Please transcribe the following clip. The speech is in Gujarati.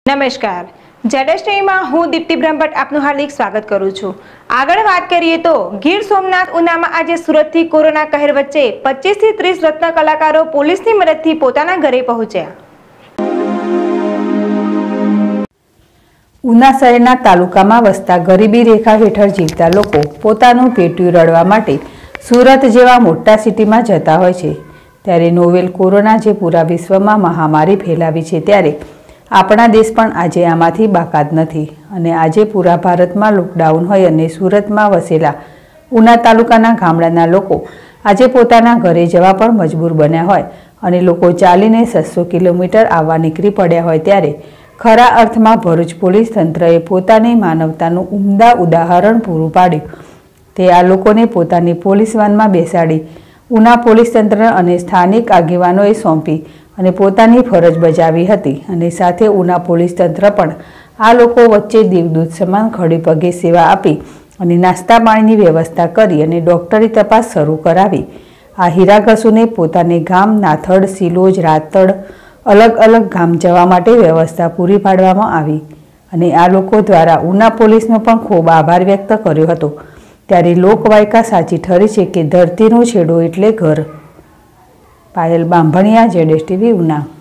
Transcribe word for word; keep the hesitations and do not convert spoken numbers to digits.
નમસ્કાર, જેડેશ ટીવીમાં હું દીપ્તિ બ્રહ્મભટ્ટ આપનું હાર્દિક સ્વાગત કરું છું। આગળ વાત કરીએ તો ગીર સોમનાથ ઉનામાં આજે સુરતથી કોરોના કહેર વચ્ચે પચીસ થી ત્રીસ રત્ન કલાકારો પોલીસની મદદથી પોતાના ઘરે પહોંચ્યા। ઉના શહેરના તાલુકામાં વસતા ગરીબી રેખા હેઠળ જીવતા લોકો પોતાનું પેટ્યું રળવા માટે સુરત જેવા મોટા સિટીમાં જતા હોય છે। ત્યારે નોવેલ કોરોના જે પૂરા વિશ્વમાં મહામારી ફેલાવી છે, ત્યારે આપણા દેશ પણ આજે આમાંથી બાકાત નથી અને આજે પૂરા ભારતમાં લોકડાઉન હોય અને સુરતમાં વસેલા ઉના તાલુકાના ગામડાના લોકો આજે પોતાના ઘરે જવા પણ મજબૂર બન્યા હોય અને લોકો ચાલીને છસો કિલોમીટર આવવા નીકળી પડ્યા હોય, ત્યારે ખરા અર્થમાં ભરૂચ પોલીસ તંત્રએ પોતાની માનવતાનું ઉમદા ઉદાહરણ પૂરું પાડ્યું। તે આ લોકોને પોતાની પોલીસ વાનમાં બેસાડી ઉના પોલીસ તંત્ર અને સ્થાનિક આગેવાનોએ સોંપી અને પોતાની ફરજ બજાવી હતી અને સાથે ઉના પોલીસ તંત્ર પણ આ લોકો વચ્ચે દેવદૂત સમાન ખડે પગે સેવા આપી અને નાસ્તા પાણીની વ્યવસ્થા કરી અને ડૉક્ટરી તપાસ શરૂ કરાવી આ હીરાઘસુને પોતાને ગામ નાથડ, સિલોજ, રાતડ અલગ અલગ ગામ જવા માટે વ્યવસ્થા પૂરી પાડવામાં આવી અને આ લોકો દ્વારા ઉના પોલીસનો પણ ખૂબ આભાર વ્યક્ત કર્યો હતો। ત્યારે લોકવાયકા સાચી ઠરી છે કે ધરતીનો છેડો એટલે ઘર। પાયલ બાંભણિયા, જેડેશ ટીવી, ઉના।